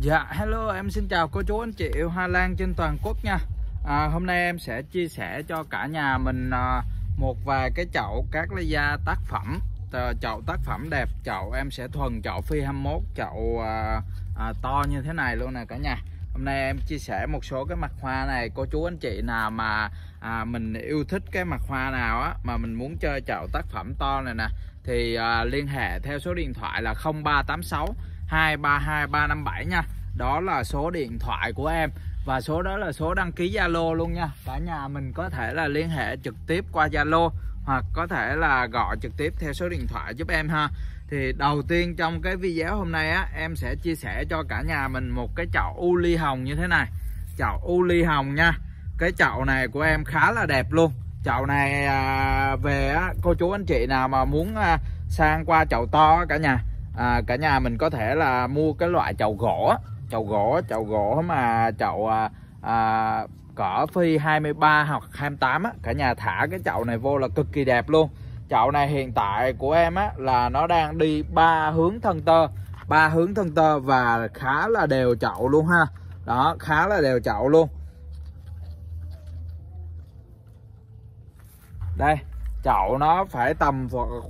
Dạ, hello, em xin chào cô chú anh chị yêu hoa lan trên toàn quốc nha. Hôm nay em sẽ chia sẻ cho cả nhà mình một vài cái chậu Cattleya tác phẩm. Chậu tác phẩm đẹp, chậu em sẽ thuần chậu Phi 21, chậu to như thế này luôn nè cả nhà. Hôm nay em chia sẻ một số cái mặt hoa này, cô chú anh chị nào mà mình yêu thích cái mặt hoa nào á mà mình muốn chơi chậu tác phẩm to này nè thì liên hệ theo số điện thoại là 0386 232 357 nha. Đó là số điện thoại của em và số đó là số đăng ký Zalo luôn nha. Cả nhà mình có thể là liên hệ trực tiếp qua Zalo hoặc có thể là gọi trực tiếp theo số điện thoại giúp em ha. Thì đầu tiên trong cái video hôm nay á, em sẽ chia sẻ cho cả nhà mình một cái chậu u ly hồng như thế này. Chậu u ly hồng nha. Cái chậu này của em khá là đẹp luôn. Chậu này về á, cô chú anh chị nào mà muốn sang qua chậu to cả nhà, cả nhà mình có thể là mua cái loại chậu gỗ mà chậu cỡ Phi 23 hoặc 28 á, cả nhà thả cái chậu này vô là cực kỳ đẹp luôn. Chậu này hiện tại của em á là nó đang đi 3 hướng thân tơ và khá là đều chậu luôn ha. Đó, khá là đều chậu luôn. Đây, chậu nó phải tầm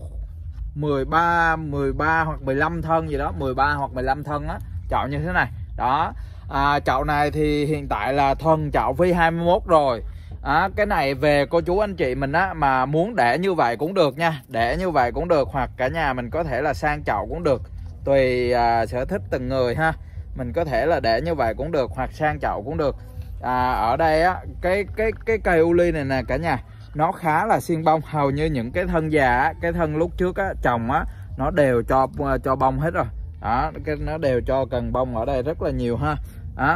13 hoặc 15 thân gì đó, 13 hoặc 15 thân á, chậu như thế này. Đó, chậu này thì hiện tại là thuần chậu Phi 21 rồi. Cái này về cô chú anh chị mình á mà muốn để như vậy cũng được nha, để như vậy cũng được, hoặc cả nhà mình có thể là sang chậu cũng được, tùy sở thích từng người ha. Mình có thể là để như vậy cũng được hoặc sang chậu cũng được. Ở đây á cái cây u ly này nè cả nhà, nó khá là xiên bông, hầu như những cái thân già á, cái thân lúc trước á trồng á nó đều cho bông hết rồi. Đó, nó đều cho cần bông ở đây rất là nhiều ha. Đó.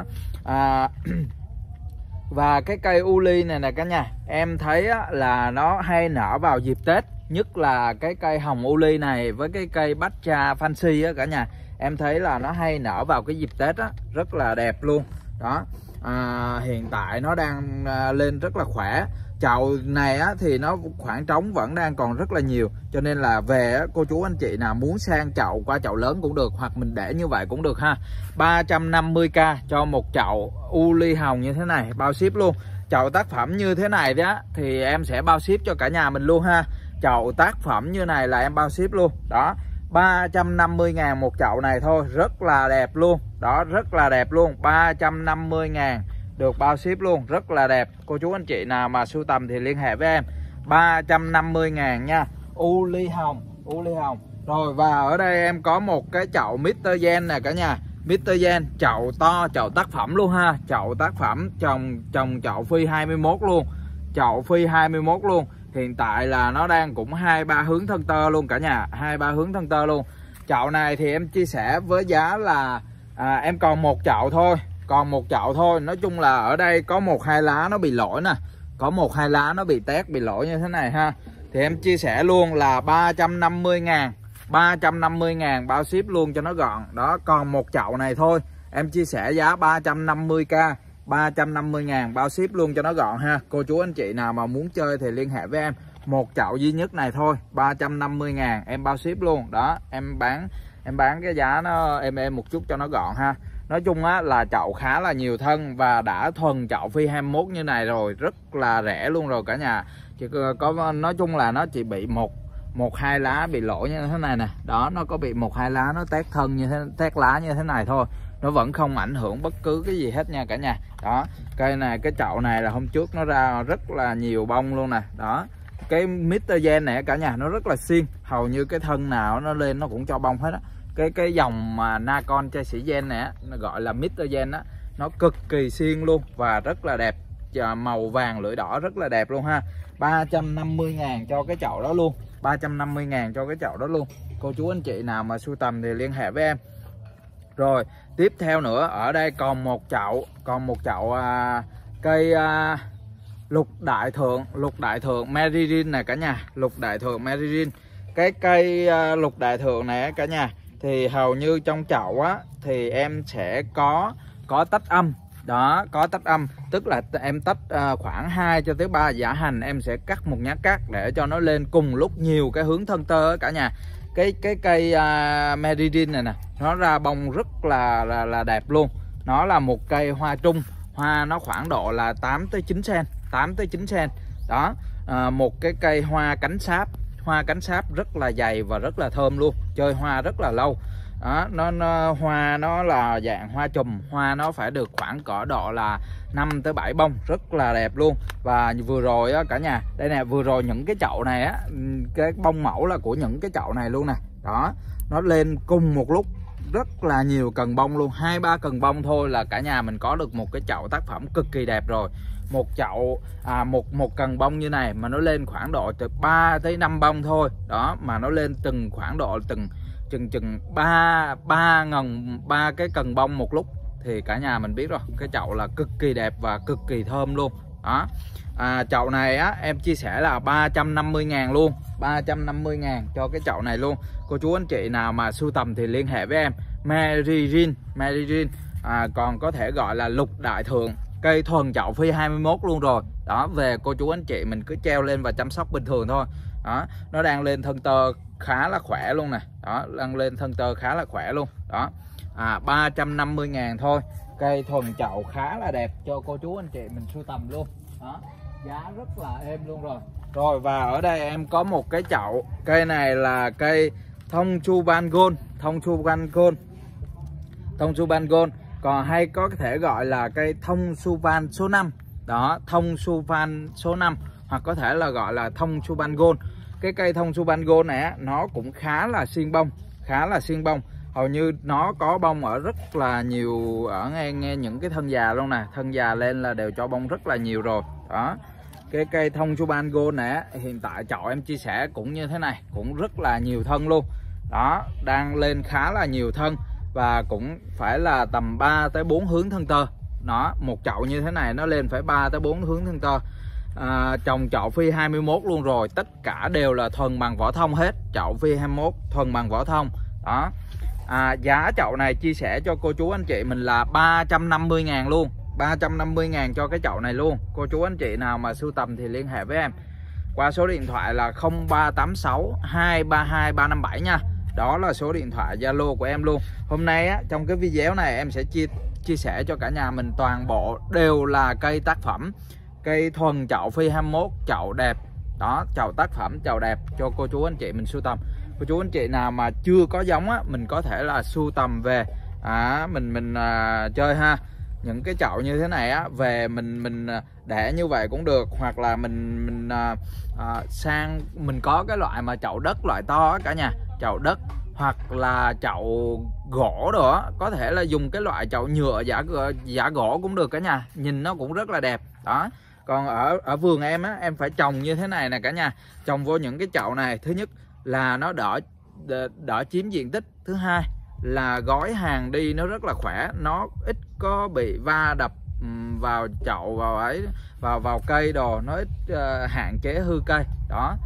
Và cái cây u ly này nè cả nhà, em thấy á, là nó hay nở vào dịp Tết, nhất là cái cây hồng u ly này với cái cây bách cha fancy á cả nhà, em thấy là nó hay nở vào cái dịp Tết á, rất là đẹp luôn. Đó, hiện tại nó đang lên rất là khỏe. Chậu này á, thì nó khoảng trống vẫn đang còn rất là nhiều, cho nên là về á, cô chú anh chị nào muốn sang chậu qua chậu lớn cũng được, hoặc mình để như vậy cũng được ha. 350k cho một chậu u ly hồng như thế này, bao ship luôn. Chậu tác phẩm như thế này đó thì em sẽ bao ship cho cả nhà mình luôn ha. Chậu tác phẩm như này là em bao ship luôn. Đó, 350.000 một chậu này thôi, rất là đẹp luôn. Đó, rất là đẹp luôn, 350.000 được bao ship luôn, rất là đẹp. Cô chú anh chị nào mà sưu tầm thì liên hệ với em. 350.000 nha, u ly hồng. Rồi, và ở đây em có một cái chậu Mr. Gen nè cả nhà. Mr. Gen, chậu to, chậu tác phẩm luôn ha. Chậu tác phẩm trồng chậu Phi 21 luôn. Chậu Phi 21 luôn. Hiện tại là nó đang cũng 2-3 hướng thân tơ luôn cả nhà, 2-3 hướng thân tơ luôn. Chậu này thì em chia sẻ với giá là em còn một chậu thôi. Nói chung là ở đây có 1-2 lá nó bị lỗi nè, có 1-2 lá nó bị tét, bị lỗi như thế này ha. Thì em chia sẻ luôn là 350.000 bao ship luôn cho nó gọn. Đó, còn một chậu này thôi, em chia sẻ giá 350k, 350.000 bao ship luôn cho nó gọn ha. Cô chú anh chị nào mà muốn chơi thì liên hệ với em. Một chậu duy nhất này thôi, 350.000 em bao ship luôn. Đó, em bán cái giá nó em một chút cho nó gọn ha. Nói chung á là chậu khá là nhiều thân và đã thuần chậu Phi 21 như này rồi, rất là rẻ luôn rồi cả nhà. Chỉ có nói chung là nó chỉ bị 1-2 lá bị lỗi như thế này nè. Đó, nó có bị 1-2 lá nó tét thân như thế, tét lá như thế này thôi, nó vẫn không ảnh hưởng bất cứ cái gì hết nha cả nhà. Đó, cây này, cái chậu này là hôm trước nó ra rất là nhiều bông luôn nè. Đó, cái Mr. Gen này cả nhà, nó rất là xiên, hầu như cái thân nào nó lên nó cũng cho bông hết á. Cái dòng mà Nacon Chai Sĩ Gen này á, nó gọi là Mr. Gen á, nó cực kỳ xiên luôn và rất là đẹp, màu vàng lưỡi đỏ rất là đẹp luôn ha. 350.000 cho cái chậu đó luôn, 350.000 cho cái chậu đó luôn. Cô chú anh chị nào mà sưu tầm thì liên hệ với em. Rồi, tiếp theo nữa, ở đây còn một chậu cây lục đại thượng Meririn này cả nhà, lục đại thượng Meririn. Cái cây lục đại thượng này cả nhà, thì hầu như trong chậu á thì em sẽ có tách âm. Đó, có tách âm, tức là em tách khoảng 2 cho tới 3 giả hành, em sẽ cắt một nhát cắt để cho nó lên cùng lúc nhiều cái hướng thân tơ cả nhà. cái cây Meridin này nè, nó ra bông rất là đẹp luôn. Nó là một cây hoa trung, hoa nó khoảng độ là 8 tới 9 cm, 8 tới 9 cm. Đó, một cái cây hoa cánh sáp, hoa cánh sáp rất là dày và rất là thơm luôn, chơi hoa rất là lâu. Đó, hoa nó là dạng hoa chùm, hoa nó phải được khoảng cỡ độ là 5 tới 7 bông, rất là đẹp luôn. Và vừa rồi á cả nhà, đây nè, vừa rồi những cái chậu này á, cái bông mẫu là của những cái chậu này luôn nè. Đó, nó lên cùng một lúc rất là nhiều cần bông luôn, 2-3 cần bông thôi là cả nhà mình có được một cái chậu tác phẩm cực kỳ đẹp rồi. Một chậu một cần bông như này mà nó lên khoảng độ từ 3 tới 5 bông thôi. Đó, mà nó lên từng khoảng độ chừng 3 cái cần bông một lúc thì cả nhà mình biết rồi, cái chậu là cực kỳ đẹp và cực kỳ thơm luôn. Đó, chậu này á em chia sẻ là 350.000 luôn, 350.000 cho cái chậu này luôn. Cô chú anh chị nào mà sưu tầm thì liên hệ với em. Meridin còn có thể gọi là lục đại thượng, cây thuần chậu phi 21 luôn rồi. Đó, về cô chú anh chị mình cứ treo lên và chăm sóc bình thường thôi. Đó, nó đang lên thân tơ khá là khỏe luôn nè. Đó, đang lên thân tơ khá là khỏe luôn. Đó, 350.000 thôi. Cây thuần chậu khá là đẹp cho cô chú anh chị mình sưu tầm luôn. Đó, giá rất là êm luôn rồi. Rồi, và ở đây em có một cái chậu. Cây này là cây Thông Chu Ban Gold, Thông Chu Ban Gold, còn hay có thể gọi là cây Thông Chu Ban số 5. Đó, Thông Chu Ban số 5 hoặc có thể là gọi là Thông Chu Ban Gold. Cái cây Thông Chu Ban Gold này á, nó cũng khá là xiên bông, hầu như nó có bông ở rất là nhiều, ở ngay những cái thân già luôn nè, thân già lên là đều cho bông rất là nhiều rồi. Đó, cái cây Thông Chu Ban Gold này á, hiện tại chậu em chia sẻ cũng như thế này, cũng rất là nhiều thân luôn. Đó, đang lên khá là nhiều thân và cũng phải là tầm 3 tới 4 hướng thân tơ. Nó một chậu như thế này nó lên phải 3 tới 4 hướng thân tơ. Trồng chậu phi 21 luôn rồi, tất cả đều là thuần bằng vỏ thông hết, chậu phi 21 thuần bằng vỏ thông. Đó, giá chậu này chia sẻ cho cô chú anh chị mình là 350.000 luôn, 350.000 cho cái chậu này luôn. Cô chú anh chị nào mà sưu tầm thì liên hệ với em qua số điện thoại là 0386 232 357 nha. Đó là số điện thoại Zalo của em luôn. Hôm nay á, trong cái video này em sẽ chia sẻ cho cả nhà mình toàn bộ đều là cây tác phẩm, cây thuần chậu phi 21, chậu đẹp. Đó, chậu tác phẩm, chậu đẹp cho cô chú anh chị mình sưu tầm. Cô chú anh chị nào mà chưa có giống á, mình có thể là sưu tầm về mình chơi ha. Những cái chậu như thế này á, về mình để như vậy cũng được, hoặc là mình sang mình có cái loại mà chậu đất loại to á cả nhà, chậu đất hoặc là chậu gỗ đồ á, có thể là dùng cái loại chậu nhựa giả gỗ cũng được cả nhà, nhìn nó cũng rất là đẹp. Đó, còn ở vườn em á, em phải trồng như thế này nè cả nhà, trồng vô những cái chậu này, thứ nhất là nó đỡ chiếm diện tích, thứ hai là gói hàng đi nó rất là khỏe, nó ít có bị va đập vào chậu, vào cây đồ, nó ít hạn chế hư cây. Đó,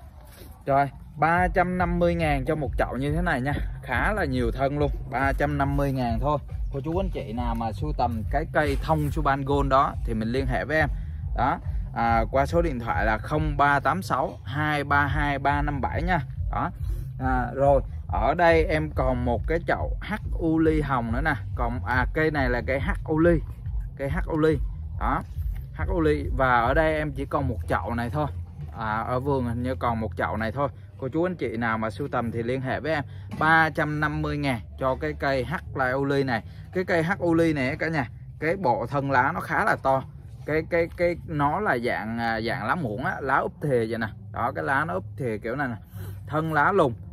rồi 350.000 cho một chậu như thế này nha, khá là nhiều thân luôn, 350.000 thôi. Cô chú anh chị nào mà sưu tầm cái cây Thông Chu Ban Gold đó thì mình liên hệ với em. Đó, qua số điện thoại là 0386 232 357 nha. Đó, rồi ở đây em còn một cái chậu hắc u ly hồng nữa nè. Còn cây này là cây hắc u ly, cây hắc u ly. Đó, hắc u ly. Và ở đây em chỉ còn một chậu này thôi, ở vườn hình như còn một chậu này thôi. Cô chú anh chị nào mà sưu tầm thì liên hệ với em. 350.000 cho cái cây hắc u ly này. Cái cây hắc u ly này cả nhà, cái bộ thân lá nó khá là to. Cái nó là dạng lá muỗng á, lá úp thìa vậy nè. Đó, cái lá nó úp thìa kiểu này nè. Thân lá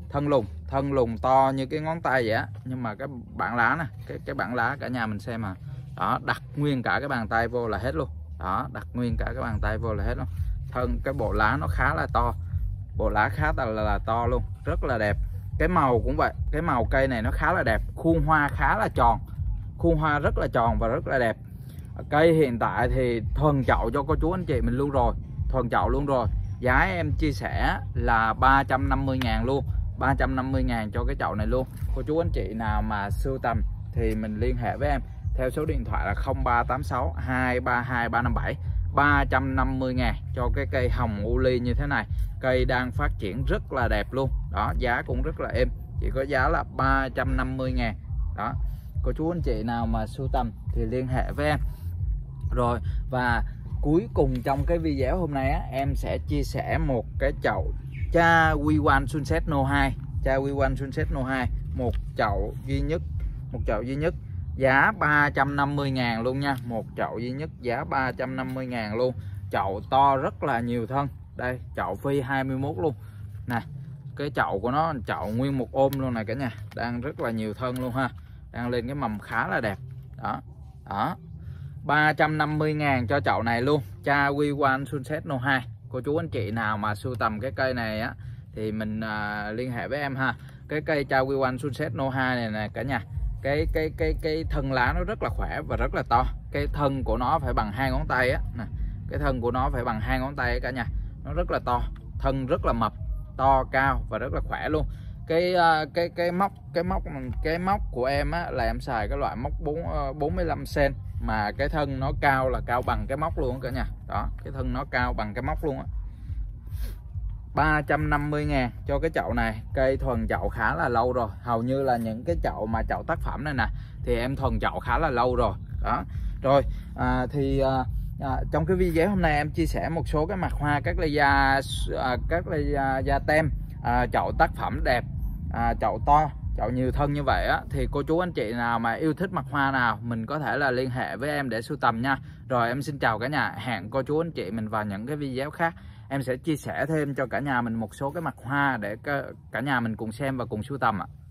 thân lùn to như cái ngón tay vậy á, nhưng mà cái bản lá nè, cái bản lá cả nhà mình xem mà. Đó, đặt nguyên cả cái bàn tay vô là hết luôn. Đó, đặt nguyên cả cái bàn tay vô là hết luôn. Thân cái bộ lá nó khá là to, bộ lá khá là to luôn, rất là đẹp. Cái màu cũng vậy, cái màu cây này nó khá là đẹp, khuôn hoa khá là tròn, khuôn hoa rất là tròn và rất là đẹp. Cây hiện tại thì thuần chậu cho cô chú anh chị mình luôn rồi, thuần chậu luôn rồi. Giá em chia sẻ là 350.000 luôn, 350.000 cho cái chậu này luôn. Cô chú anh chị nào mà sưu tầm thì mình liên hệ với em theo số điện thoại là 0386 232 357. 350.000 cho cái cây hồng u ly như thế này. Cây đang phát triển rất là đẹp luôn. Đó, giá cũng rất là êm, chỉ có giá là 350.000. Đó, cô chú anh chị nào mà sưu tầm thì liên hệ với em. Rồi, và cuối cùng trong cái video hôm nay á, em sẽ chia sẻ một cái chậu cha V1 Sunset No 2. Cha V1 Sunset No 2, một chậu duy nhất, giá 350.000 luôn nha. Một chậu duy nhất giá 350.000 luôn. Chậu to rất là nhiều thân. Đây, chậu phi 21 luôn nè. Cái chậu của nó chậu nguyên một ôm luôn này cả nhà, đang rất là nhiều thân luôn ha, đang lên cái mầm khá là đẹp. Đó, đó, 350.000 cho chậu này luôn. Cha V1 Sunset No 2. Cô chú anh chị nào mà sưu tầm cái cây này á thì mình liên hệ với em ha. Cái cây cha V1 Sunset No 2 này nè cả nhà, cái thân lá nó rất là khỏe và rất là to. Cái thân của nó phải bằng 2 ngón tay á nè. Cái thân của nó phải bằng 2 ngón tay cả nhà. Nó rất là to, thân rất là mập, to cao và rất là khỏe luôn. Cái móc của em á là em xài cái loại móc 45 cm, mà cái thân nó cao là cao bằng cái móc luôn cả nhà. Đó, cái thân nó cao bằng cái móc luôn á. 350.000 cho cái chậu này. Cây thuần chậu khá là lâu rồi, hầu như là những cái chậu mà chậu tác phẩm này nè thì em thuần chậu khá là lâu rồi. Đó, rồi trong cái video hôm nay em chia sẻ một số cái mặt hoa các ly da tem, chậu tác phẩm đẹp, chậu to, chậu nhiều thân như vậy á, thì cô chú anh chị nào mà yêu thích mặt hoa nào mình có thể là liên hệ với em để sưu tầm nha. Rồi em xin chào cả nhà, hẹn cô chú anh chị mình vào những cái video khác. Em sẽ chia sẻ thêm cho cả nhà mình một số cái mặt hoa để cả nhà mình cùng xem và cùng sưu tầm ạ.